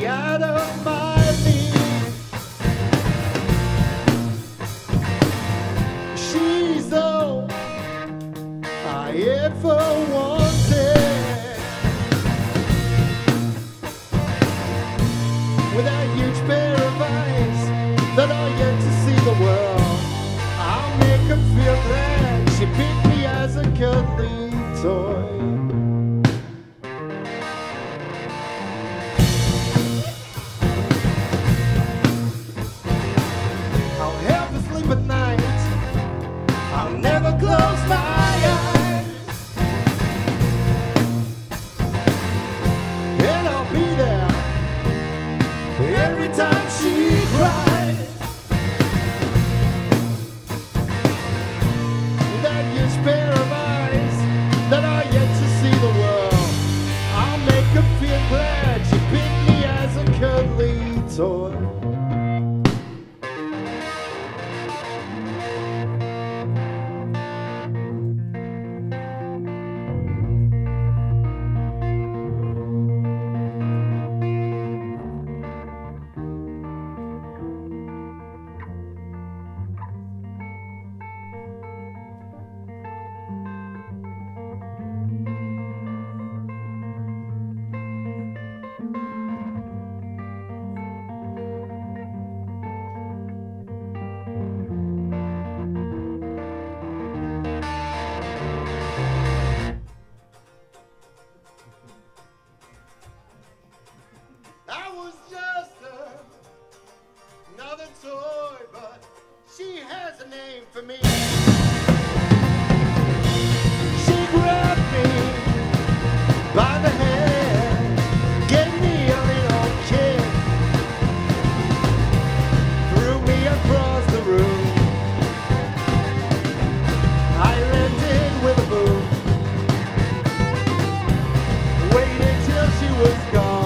out of my league. She's all I ever wanted. With a huge pair of eyes that are yet to see the world, I'll make her feel glad she picked me as a cuddly toy. I'll help her sleep at night, I'll never close my eyes, and I'll be there every time she cries. With that huge pair of eyes that are yet to see the world, I'll make her feel glad she picked me as a cuddly toy. I was just another toy, but she has a name for me. She grabbed me by the hand, gave me a little kick, threw me across the room. I landed with a boom, waited till she was gone.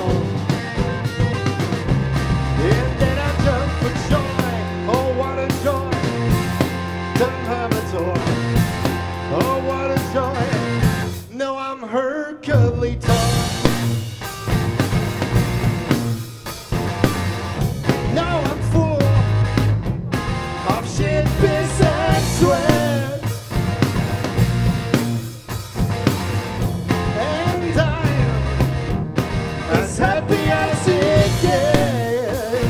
Oh, what a joy. No, I'm her cuddly toy. Now I'm full of shit, piss, and sweat, and I'm as happy as it gets.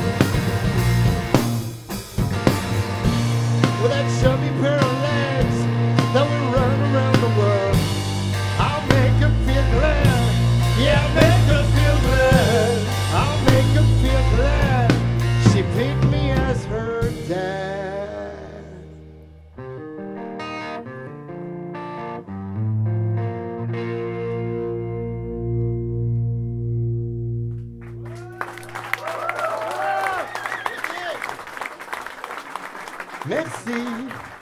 With that chubby pair of legs that we run around the world, I'll make her feel glad. Yeah, make her feel glad. I'll make her feel glad she picked me as her dad. Merci.